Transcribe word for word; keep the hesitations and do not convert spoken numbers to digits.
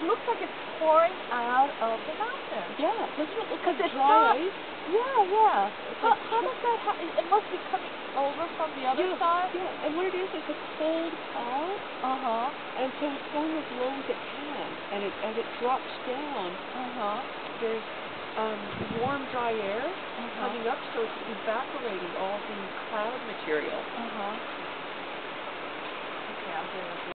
looks like it's pouring out of the mountain. Yeah, doesn't it look like It's dry not, ice? yeah, yeah. How, like how does that happen? It must be coming over from the other Yeah, side? yeah, and what it is, it's a cold cloud, Uh-huh. and so it's going as low as it can, and it, as it drops down, Uh-huh. there's um, warm, dry air Uh-huh. coming up, so it's evaporating all the cloud material. Uh-huh. Okay, I'm doing a